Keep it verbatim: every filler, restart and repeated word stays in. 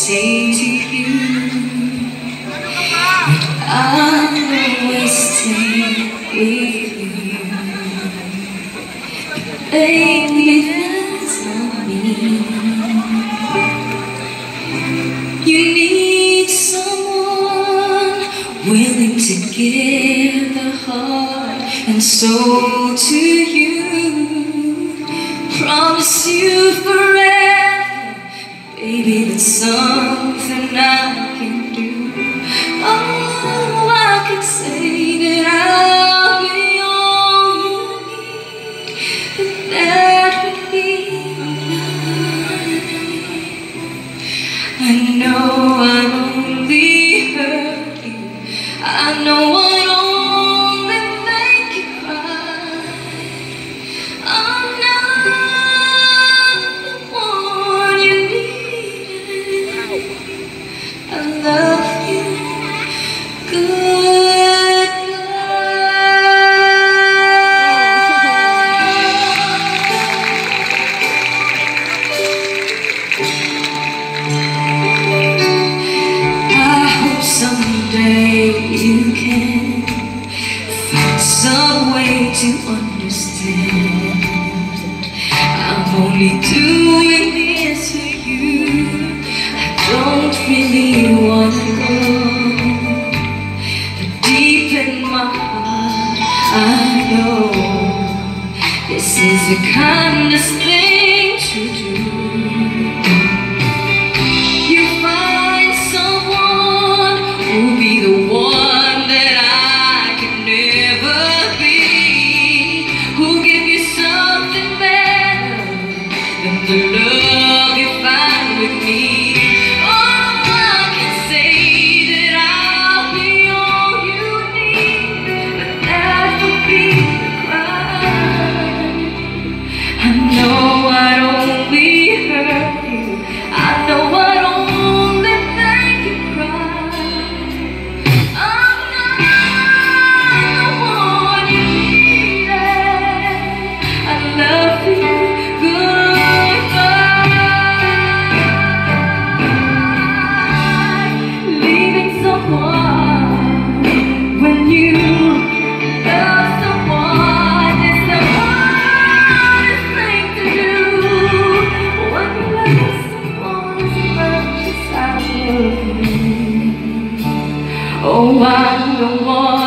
say to you that I'll always stay with you. Baby, that's not me. You need someone willing to give their heart and soul to you. Promise you forever, baby, that's something I can do. Oh, I could say that I'll be all you need, but that would be enough. I know I'd only hurt you. I know I'd only make you cry. I'm not the one you needed. I love you. Good someday you can find some way to understand. I'm only doing this for you. I don't really wanna go, but deep in my heart I know this is the kindest thing to do. Who'll be the one that I can never be? Who'll give you something better than the love you find with me? Oh, I can say that I'll be all you need, but that would be the crime. I know I'd only hurt you. I know I'd only make you cry. Oh, I'm the one.